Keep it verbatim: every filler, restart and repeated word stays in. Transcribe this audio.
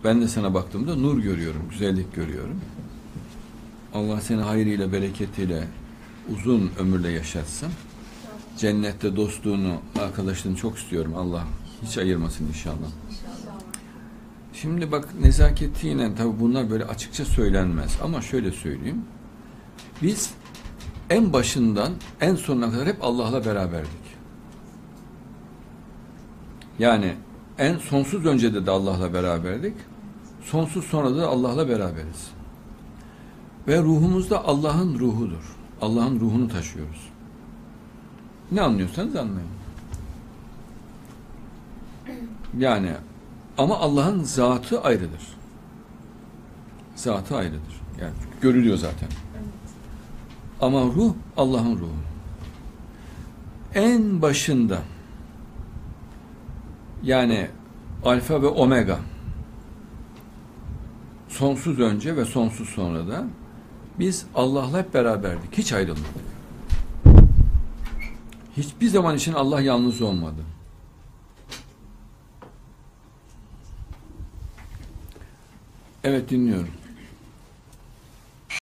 Ben de sana baktığımda nur görüyorum, güzellik görüyorum. Allah seni hayrıyla, bereketiyle, uzun ömürle yaşatsın. Cennette dostluğunu, arkadaşlığını çok istiyorum. Allah hiç ayırmasın inşallah. Şimdi bak, nezaketiyle tabii bunlar böyle açıkça söylenmez. Ama şöyle söyleyeyim. Biz en başından en sonuna kadar hep Allah'la beraberdik. Yani en sonsuz öncede de Allah'la beraberdik. Sonsuz sonra da Allah'la beraberiz. Ve ruhumuz da Allah'ın ruhudur. Allah'ın ruhunu taşıyoruz. Ne anlıyorsanız anlayın. Yani ama Allah'ın zatı ayrıdır. Zatı ayrıdır. Yani görülüyor zaten. Ama ruh Allah'ın ruhu. En başında yani alfa ve omega, sonsuz önce ve sonsuz sonra da biz Allah'la hep beraberdik. Hiç ayrılmadık. Hiçbir zaman için Allah yalnız olmadı. Evet, dinliyorum.